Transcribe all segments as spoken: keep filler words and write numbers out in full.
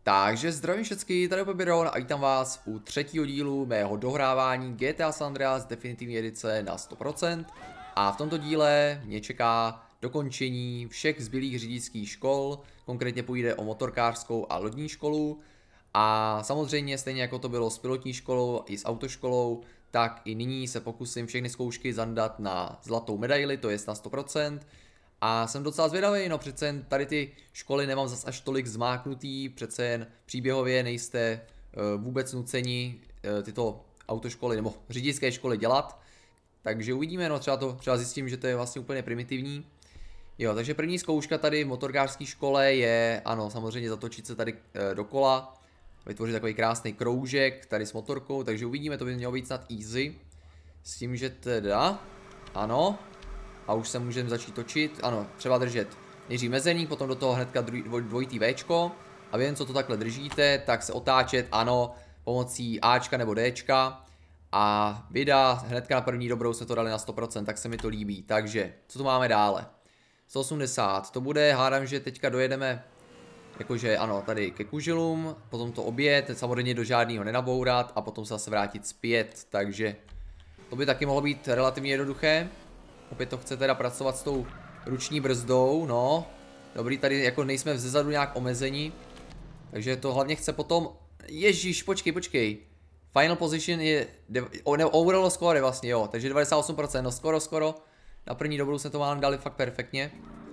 Takže zdravím všechny, tady je Biron a vítám vás u třetího dílu mého dohrávání G T A San Andreas definitivní edice na sto procent. A v tomto díle mě čeká dokončení všech zbylých řidičských škol, konkrétně půjde o motorkářskou a lodní školu. A samozřejmě stejně jako to bylo s pilotní školou i s autoškolou, tak i nyní se pokusím všechny zkoušky zandat na zlatou medaili, to jest na sto procent. A jsem docela zvědavý, no přece jen tady ty školy nemám zas až tolik zmáknutý, přece jen příběhově nejste uh, vůbec nuceni uh, tyto autoškoly nebo řidičské školy dělat. Takže uvidíme, no třeba to třeba zjistím, že to je vlastně úplně primitivní. Jo, takže první zkouška tady v motorkářské škole je, ano, samozřejmě zatočit se tady uh, dokola, vytvořit takový krásný kroužek tady s motorkou, takže uvidíme, to by mělo být snad easy. S tím, že teda, ano. A už se můžeme začít točit, ano, třeba držet nejdřív mezerník, potom do toho hnedka dvoj, dvojitý Včko. A vím, co to takhle držíte, tak se otáčet, ano, pomocí Ačka nebo Dčka. A vida, hnedka na první dobrou se to dali na sto procent, tak se mi to líbí. Takže, co tu máme dále? sto osmdesát, to bude, hádám, že teďka dojedeme, jakože ano, tady ke kuželům, potom to obět, samozřejmě do žádného nenabourat a potom se zase vrátit zpět, takže to by taky mohlo být relativně jednoduché. Opět to chce teda pracovat s tou ruční brzdou, no. Dobrý, tady jako nejsme vzezadu nějak omezení. Takže to hlavně chce potom, ježíš, počkej, počkej. Final position je, ne, overall score vlastně, jo, takže devadesát osm procent, no skoro, skoro. Na první dobrou jsme to mám dali fakt perfektně.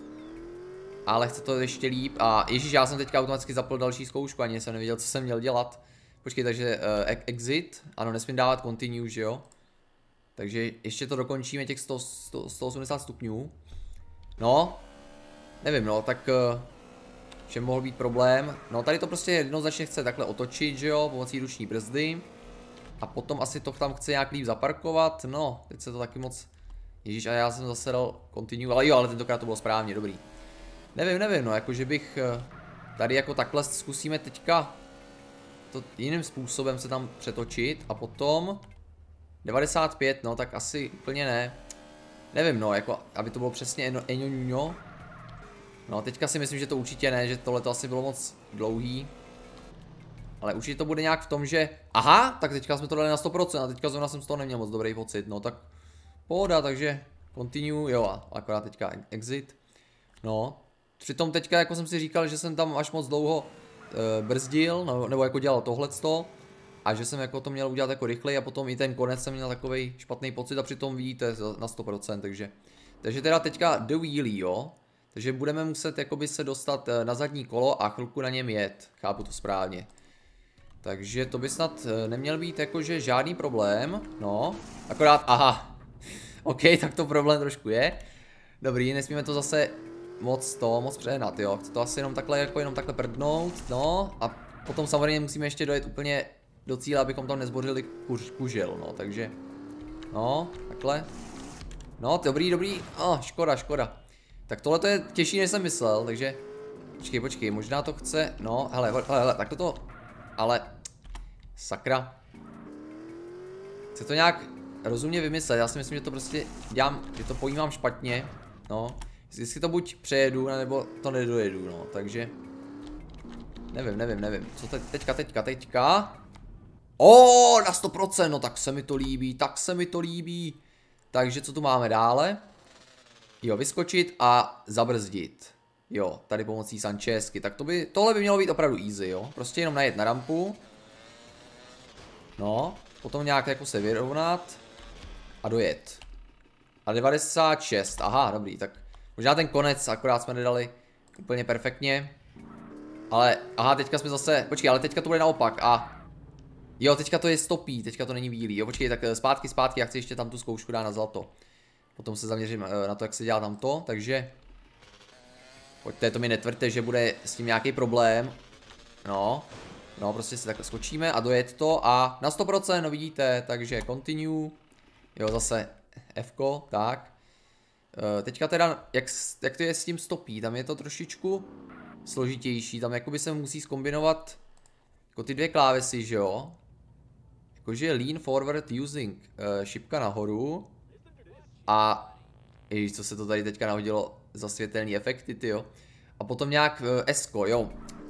Ale chce to ještě líp a ježíš, já jsem teďka automaticky zapl další zkoušku, ani jsem nevěděl, co jsem měl dělat. Počkej, takže uh, exit, ano, nesmím dávat continue, že jo. Takže ještě to dokončíme těch sto, sto, sto osmdesát stupňů. No, nevím, no, tak že mohl být problém. No, tady to prostě jednoznačně chce takhle otočit, že jo, pomocí ruční brzdy. A potom asi to tam chce nějak líp zaparkovat. No, teď se to taky moc, ježíš, a já jsem zase dal continue, ale jo, ale tentokrát to bylo správně, dobrý. Nevím, nevím, no, jakože bych tady jako takhle zkusíme teďka to jiným způsobem se tam přetočit a potom devadesát pět, no tak asi úplně ne. Nevím, no, jako, aby to bylo přesně eno, eno, no, teďka si myslím, že to určitě ne, že tohle to asi bylo moc dlouhý. Ale určitě to bude nějak v tom, že, aha, tak teďka jsme to dali na sto procent a teďka zrovna jsem z toho neměl moc dobrý pocit, no tak pohoda, takže continue, jo, a akorát teďka exit. No, přitom teďka, jako jsem si říkal, že jsem tam až moc dlouho e, brzdil, no, nebo jako dělal tohleto. A že jsem jako to měl udělat jako rychleji a potom i ten konec jsem měl takovej špatný pocit a přitom vidíte na sto procent, takže. Takže teda teďka the wheelie, jo. Takže budeme muset jakoby se dostat na zadní kolo a chvilku na něm jet, chápu to správně. Takže to by snad neměl být jakože žádný problém, no. Akorát, aha. OK, tak to problém trošku je. Dobrý, nesmíme to zase moc to, moc přehnat, jo. Chci to asi jenom takhle, jako jenom takhle prdnout, no. A potom samozřejmě musíme ještě dojet úplně do cíle, abychom tam nezbořili kuž, kužel, no, takže, no, takhle, no, dobrý, dobrý, oh, škoda, škoda, tak tohle to je těžší, než jsem myslel, takže, počkej, počkej, možná to chce, no, hele, hele, hele, takhle to, ale, sakra, chce to nějak rozumně vymyslet, já si myslím, že to prostě dělám, že to pojímám špatně, no, jestli to buď přejedu, nebo to nedojedu, no, takže, nevím, nevím, nevím, co te, teďka, teďka, teďka, O, na sto procent, no tak se mi to líbí, tak se mi to líbí. Takže co tu máme dále? Jo, vyskočit a zabrzdit. Jo, tady pomocí Sanchezky, tak to by, tohle by mělo být opravdu easy, jo. Prostě jenom najet na rampu. No, potom nějak jako se vyrovnat. A dojet. A devadesát šest, aha, dobrý, tak možná ten konec akorát jsme nedali úplně perfektně. Ale, aha, teďka jsme zase, počkej, ale teďka to bude naopak a... Jo, teďka to je stopí, teďka to není bílý, jo, počkej, tak zpátky, zpátky, já chci ještě tam tu zkoušku dát na zlato. Potom se zaměřím na to, jak se dělá tam to, takže... Pojďte, to mi netvrďte, že bude s tím nějaký problém. No, no, prostě si takhle skočíme a dojet to a na sto procent, no vidíte, takže continue. Jo, zase Fko, tak. E, teďka teda, jak, jak to je s tím stopí, tam je to trošičku složitější, tam jakoby se musí zkombinovat jako ty dvě klávesy, že jo. Jakože lean forward using uh, šipka nahoru. A ježiš, co se to tady teďka nahodilo za světelný efekty, tyjo. A potom nějak uh, S-ko, jo.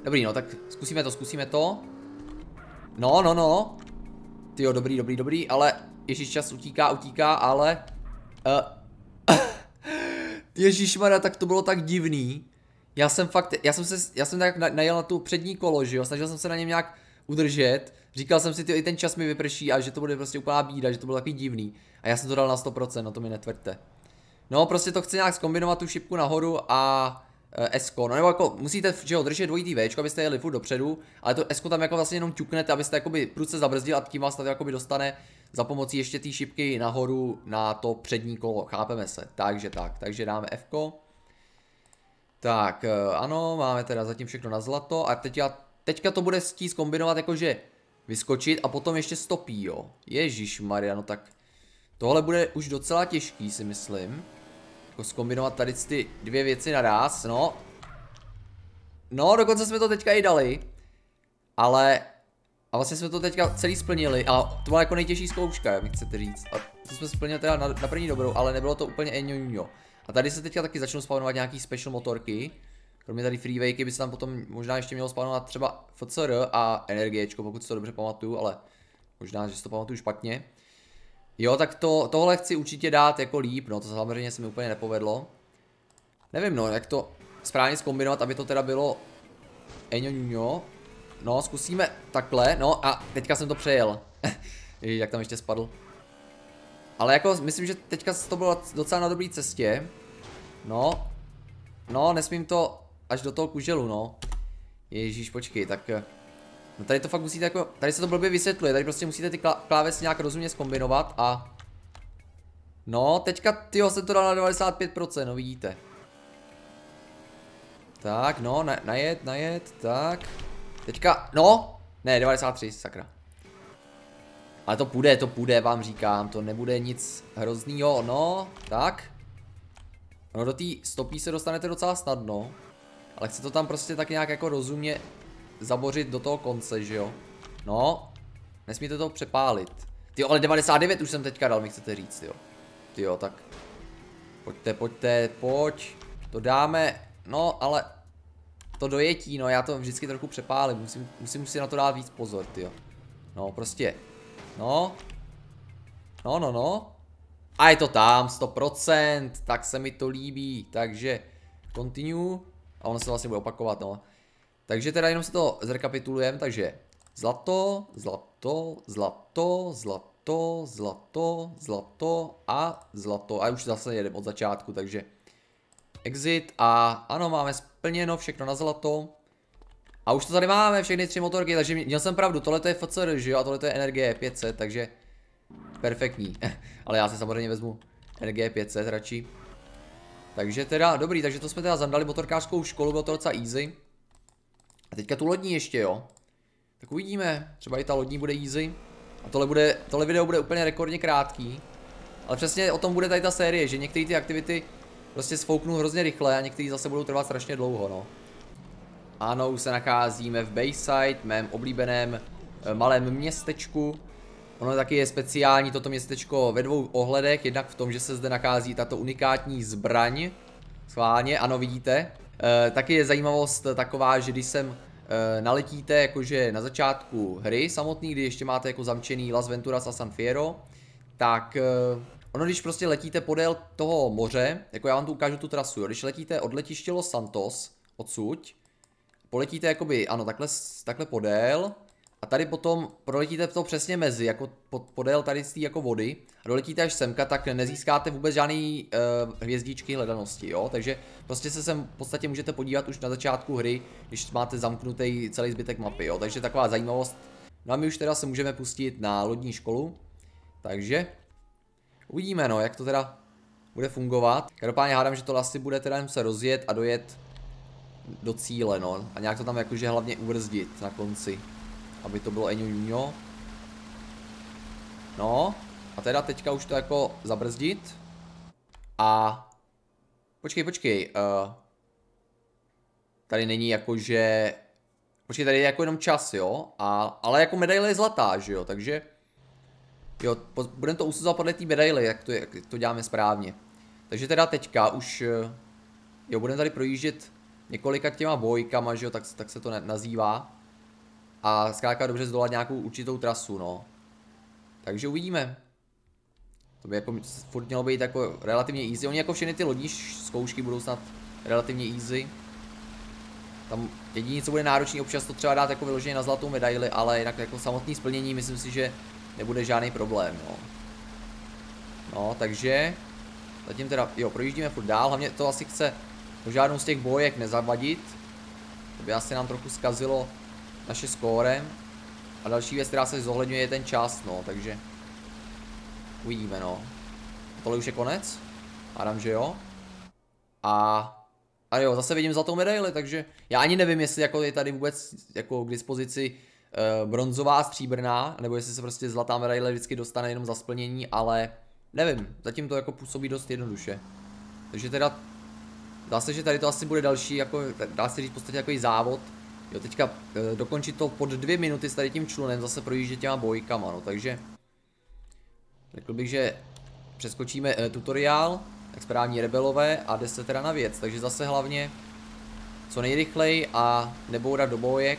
Dobrý, no tak zkusíme to, zkusíme to. No, no, no. Tyjo, dobrý, dobrý, dobrý, ale ježíš, čas utíká, utíká, ale... Uh, Ježíšmarja, tak to bylo tak divný. Já jsem fakt, já jsem se, já jsem tak najel na tu přední kolo, že jo, snažil jsem se na něm nějak udržet. Říkal jsem si, tyjo, i ten čas mi vyprší a že to bude prostě úplná bída, že to bylo takový divný. A já jsem to dal na sto procent, no to mi netvrďte. No, prostě to chci nějak zkombinovat tu šipku nahoru a e, S-ko, no nebo jako musíte, že jo, držet dvojitý Včko, abyste jeli furt dopředu, ale to S-ko tam jako vlastně jenom ťuknete, abyste jakoby prudce zabrzdil a tím vás to jakoby dostane za pomocí ještě té šipky nahoru na to přední kolo, chápeme se, takže tak, takže dáme F-ko. Tak, ano, máme teda zatím všechno na zlato a teď já, teďka to bude chtít zkombinovat jakože vyskočit a potom ještě stopí, jo. Ježišmarja, no tak tohle bude už docela těžký, si myslím. Jako zkombinovat tady ty dvě věci naraz, no. No, dokonce jsme to teďka i dali. Ale, a vlastně jsme to teďka celý splnili a to byla jako nejtěžší zkouška, jak mi chcete říct. A to jsme splnili teda na, na první dobrou, ale nebylo to úplně eňoňo. A tady se teďka taky začnou spawnovat nějaký special motorky. Kromě tady freewayky by se tam potom možná ještě mělo spawnovat třeba F C R a energiečko, pokud si to dobře pamatuju, ale možná, že si to pamatuju špatně. Jo, tak to, tohle chci určitě dát jako líp, no to samozřejmě se mi úplně nepovedlo. Nevím no, jak to správně zkombinovat, aby to teda bylo eňoňo. No, zkusíme takhle, no a teďka jsem to přejel. Ježiš, jak tam ještě spadl. Ale jako myslím, že teďka to bylo docela na dobré cestě. No. No, nesmím to až do toho kuželu, no. Ježíš, počkej, tak... No tady to fakt musíte jako... Tady se to blbě vysvětluje, tady prostě musíte ty klávesy nějak rozumně zkombinovat a... No, teďka, tyjo, jsem to dal na devadesát pět procent, no vidíte. Tak, no, na, najet, najet, tak... Teďka, no! Ne, devadesát tři, sakra. Ale to půjde, to půjde, vám říkám, to nebude nic hroznýho, no, tak. No do té stopí se dostanete docela snadno. Ale chci to tam prostě tak nějak jako rozumně zabořit do toho konce, že jo. No, nesmíte to přepálit. Tyjo, ale devadesát devět už jsem teďka dal, mi chcete říct, jo. Tyjo, tak. Pojďte, pojďte, pojď. To dáme, no, ale to dojetí, no, já to vždycky trochu přepálím, musím, musím si na to dát víc pozor, tyjo. No, prostě. No. No, no, no. A je to tam, sto procent, tak se mi to líbí, takže continue. A ono se vlastně bude opakovat, no. Takže teda jenom si to zrekapitulujeme, takže zlato, zlato, zlato, zlato, zlato, zlato a zlato. A už zase jedeme od začátku, takže exit a ano, máme splněno všechno na zlato. A už to tady máme, všechny tři motorky, takže měl jsem pravdu, tohle to je F C R, že jo, a tohle to je Energie pět set, takže perfektní. Ale já si samozřejmě vezmu Energie pět set radši. Takže teda, dobrý, takže to jsme teda zandali motorkářskou školu, bylo to docela easy. A teďka tu lodní ještě, jo. Tak uvidíme, třeba i ta lodní bude easy. A tohle, bude, tohle video bude úplně rekordně krátký. Ale přesně o tom bude tady ta série, že některé ty aktivity prostě sfouknou hrozně rychle a některé zase budou trvat strašně dlouho, no. Ano, už se nacházíme v Bayside, mém oblíbeném e, malém městečku. Ono taky je speciální toto městečko ve dvou ohledech, jednak v tom, že se zde nachází tato unikátní zbraň. Schválně, ano, vidíte. E, taky je zajímavost taková, že když sem e, naletíte jakože na začátku hry samotný, kdy ještě máte jako zamčený Las Venturas a San Fierro, tak e, ono když prostě letíte podél toho moře, jako já vám tu ukážu tu trasu, jo, když letíte od letiště Los Santos, odsuť, poletíte jakoby, ano, takhle, takhle podél a tady potom proletíte to přesně mezi, jako pod, podél tady z té jako vody a doletíte až semka, tak nezískáte vůbec žádný uh, hvězdičky hledanosti, jo, takže prostě se sem v podstatě můžete podívat už na začátku hry, když máte zamknutý celý zbytek mapy, jo, takže taková zajímavost. No a my už teda se můžeme pustit na lodní školu, takže uvidíme, no, jak to teda bude fungovat. Každopádně hádám, že to asi bude teda jen se rozjet a dojet do cíle, no, a nějak to tam jakože hlavně ubrzdit na konci, aby to bylo eňuňo. No, a teda teďka už to jako zabrzdit. A počkej, počkej, uh, tady není jakože, počkej, tady je jako jenom čas, jo, a, ale jako medaile je zlatá, že jo, takže jo, budeme to usuzovat podle té medaily, jak to, jak to děláme správně. Takže teda teďka už, jo, budeme tady projíždět několika těma bojkama, že jo, tak, tak se to nazývá. A zkrátka dobře zdolat nějakou určitou trasu, no. Takže uvidíme. To by jako furt mělo být jako relativně easy. Oni jako všechny ty lodní zkoušky budou snad relativně easy. Tam jediné, co bude náročný, občas to třeba dát jako vyloženě na zlatou medaili, ale jinak jako samotné splnění, myslím si, že nebude žádný problém, no. No, takže zatím teda, jo, projíždíme furt dál, hlavně to asi chce do žádnou z těch bojek nezavadit. To by asi nám trochu zkazilo naše skóre. A další věc, která se zohledňuje, je ten čas, no, takže uvidíme, no. Tohle už je konec? Hádám, že jo. A A jo, zase vidím zlatou medaili, takže já ani nevím, jestli jako je tady vůbec jako k dispozici uh, bronzová, stříbrná, nebo jestli se prostě zlatá medaile vždycky dostane jenom za splnění, ale nevím, zatím to jako působí dost jednoduše. Takže teda, dá se, že tady to asi bude další, jako, dá se říct v podstatě takový závod. Jo, teďka uh, dokončit to pod dvě minuty s tady tím člunem, zase projíždět těma bojkama, no, takže řekl bych, že přeskočíme uh, tutoriál. Tak správní rebelové a jde se teda na věc, takže zase hlavně co nejrychleji a nebourat do bojek.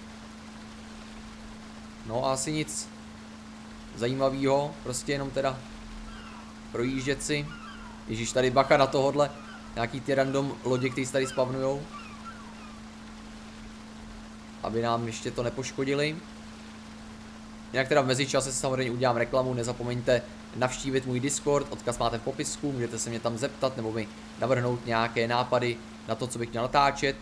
No a asi nic zajímavého, prostě jenom teda projíždět si. Ježíš, tady bacha na tohodle, nějaký ty random lodě, který se tady spavnujou. Aby nám ještě to nepoškodili. Jinak teda v mezičase si samozřejmě udělám reklamu, nezapomeňte navštívit můj Discord, odkaz máte v popisku, můžete se mě tam zeptat nebo mi navrhnout nějaké nápady na to, co bych měl natáčet.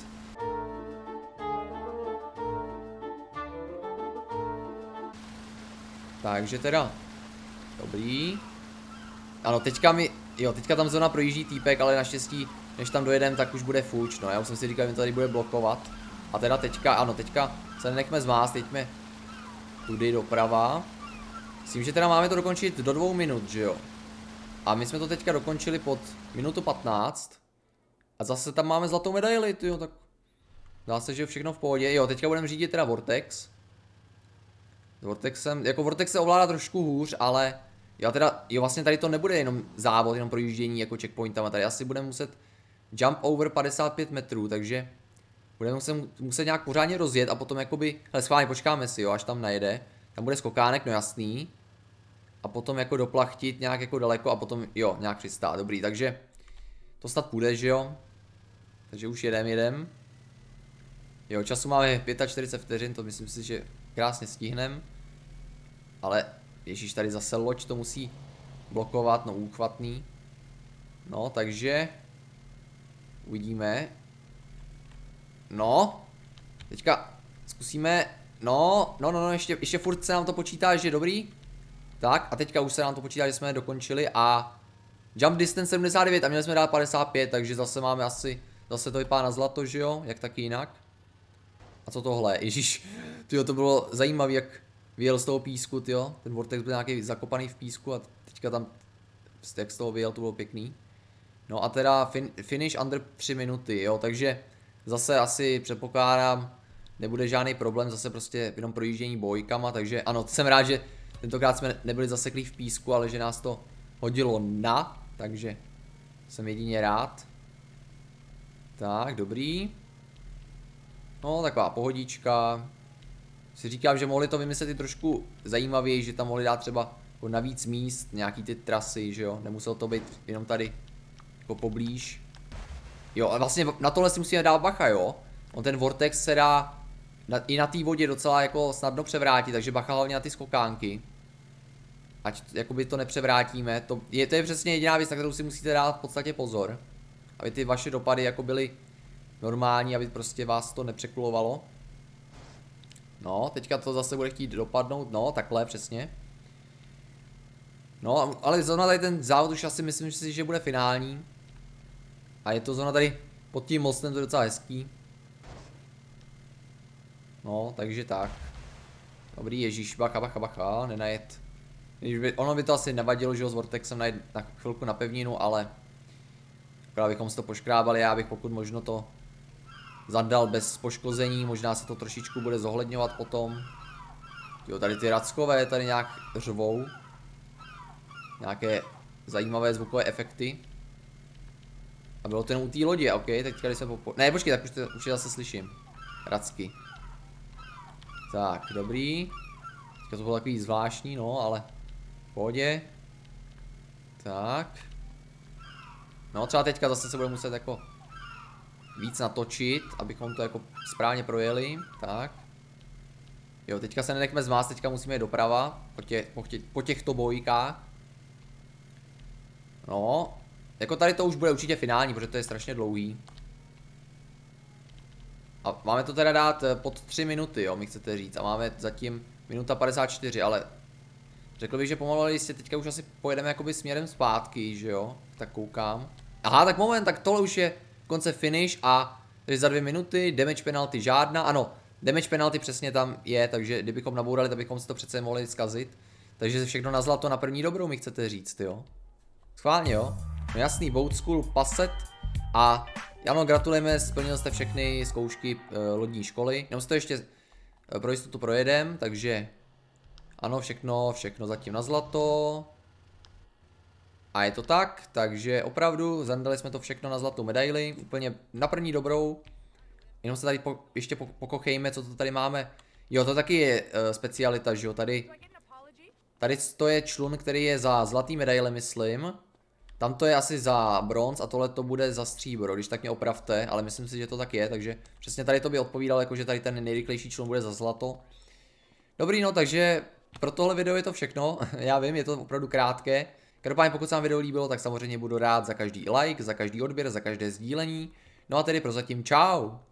Takže teda, dobrý. Ano, teďka mi, jo, teďka tam zóna projíždí týpek, ale naštěstí, než tam dojedem, tak už bude fuč, no, já už jsem si říkal, že mě tady bude blokovat. A teda teďka, ano, teďka se nenechme zmást, teďme tudy doprava. Myslím, že teda máme to dokončit do dvou minut, že jo? A my jsme to teďka dokončili pod minutu patnáct. A zase tam máme zlatou medaili, tyjo, tak dá se, že všechno v pohodě. Jo, teďka budeme řídit teda Vortex. Vortexem, jako Vortex se ovládá trošku hůř, ale já teda, jo, vlastně tady to nebude jenom závod, jenom projíždění jako checkpointama, tady asi budeme muset jump over padesát pět metrů, takže budeme muset, muset nějak pořádně rozjet a potom jakoby, hele schválně, počkáme si, jo, až tam najede. Tam bude skokánek, no jasný. A potom jako doplachtit nějak jako daleko a potom, jo, nějak přistát, dobrý, takže to snad půjde, že jo. Takže už jedem, jedem. Jo, času máme čtyřicet pět vteřin, to myslím si, že krásně stihnem. Ale, ježíš, tady zase loď to musí blokovat, no úchvatný. No, takže uvidíme. No, teďka zkusíme. No, no, no, no, ještě, ještě furt se nám to počítá, že je dobrý. Tak, a teďka už se nám to počítá, že jsme dokončili a jump distance sedmdesát devět a měli jsme dát padesát pět, takže zase máme asi, zase to vypadá na zlato, že jo, jak taky jinak. A co tohle, ježíš, tyjo, to bylo zajímavé, jak vyjel z toho písku, tyjo, ten Vortex byl nějaký zakopaný v písku a teďka tam, jak z toho vyjel, to bylo pěkný. No a teda fin, finish under tři minuty, jo, takže zase asi předpokládám, nebude žádný problém, zase prostě jenom projíždění bojkama, takže ano, jsem rád, že tentokrát jsme nebyli zaseklí v písku, ale že nás to hodilo na, takže jsem jedině rád. Tak, dobrý. No, taková pohodička. Si říkám, že mohli to vymyslet i trošku zajímavěji, že tam mohli dát třeba jako navíc míst, nějaký ty trasy, že jo, nemuselo to být jenom tady jako poblíž. Jo, a vlastně na tohle si musíme dát bacha, jo. On ten Vortex se dá na, i na té vodě docela jako snadno převrátit, takže bacha hlavně na ty skokánky. Ať jakoby to nepřevrátíme, to je, to je přesně jediná věc, na kterou si musíte dát v podstatě pozor. Aby ty vaše dopady jako byly normální, aby prostě vás to nepřeklulovalo. No, teďka to zase bude chtít dopadnout, no, takhle přesně. No, ale zóna tady ten závod už asi myslím si, že bude finální. A je to zóna tady pod tím mostem, to je docela hezký. No, takže tak. Dobrý, ježíš, bacha, bacha, bacha, nenajet. By, ono by to asi nevadilo, že ho s Vortexem najet na chvilku na pevninu, ale akorát bychom si to poškrábali, já bych pokud možno to zadal bez poškození, možná se to trošičku bude zohledňovat potom. Jo, tady ty rackové tady nějak řvou. Nějaké zajímavé zvukové efekty. A bylo to jenom u té lodě, ok, teďka když jsme po... Ne, počkej, tak už, to, už je zase slyším. Racky. Tak, dobrý. Teďka to bylo takový zvláštní, no, ale v pohodě. Tak. No, třeba teďka zase se bude muset jako víc natočit, abychom to jako správně projeli. Tak. Jo, teďka se nenechme zmást, teďka musíme jít doprava po, tě, po, tě, po těchto bojkách. No, jako tady to už bude určitě finální, protože to je strašně dlouhý. A máme to teda dát pod tři minuty, jo, mi chcete říct. A máme zatím minuta padesát čtyři, ale řekl bych, že pomalu jistě teďka už asi pojedeme jakoby směrem zpátky, že jo. Tak koukám. Aha, tak moment, tak tohle už je konce finish a takže za dvě minuty, damage penalty žádná, ano. Damage penalty přesně tam je, takže kdybychom nabourali, tak bychom si to přece mohli zkazit. Takže všechno na zlato na první dobrou mi chcete říct, jo. Schválně, jo. No jasný, Boat School Passet. A ano, gratulujeme, splnil jste všechny zkoušky e, lodní školy. Jenom si to ještě e, pro jistotu projedem, takže ano, všechno, všechno zatím na zlato. A je to tak, takže opravdu zandali jsme to všechno na zlatou medaili, úplně na první dobrou. Jenom se tady po, ještě po, pokochejme, co to tady máme. Jo, to taky je uh, specialita, že jo, tady. Tady to je člun, který je za zlatý medaile, myslím. Tam to je asi za bronz a tohle to bude za stříbro, když tak mě opravte, ale myslím si, že to tak je, takže přesně tady to by odpovídalo, jako že tady ten nejrychlejší člun bude za zlato. Dobrý, no, takže pro tohle video je to všechno, já vím, je to opravdu krátké. Každopádně pokud se vám video líbilo, tak samozřejmě budu rád za každý like, za každý odběr, za každé sdílení. No a tedy prozatím čau!